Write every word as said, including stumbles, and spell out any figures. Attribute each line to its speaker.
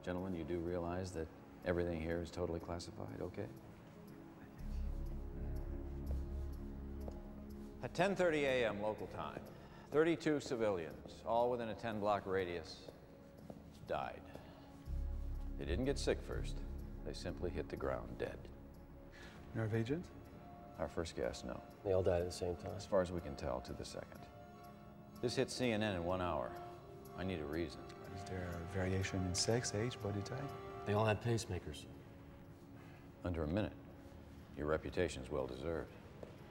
Speaker 1: Gentlemen, you do realize that everything here is totally classified, okay? At ten thirty a m local time, thirty-two civilians, all within a ten block radius, died. They didn't get sick first. They simply hit the ground dead.
Speaker 2: Nerve agent?
Speaker 1: Our first guess, no.
Speaker 3: They all died at the same time?
Speaker 1: As far as we can tell, to the second. This hit C N N in one hour. I need a reason.
Speaker 2: Is there a variation in sex, age, body type?
Speaker 3: They all had pacemakers.
Speaker 1: Under a minute. Your reputation's well deserved.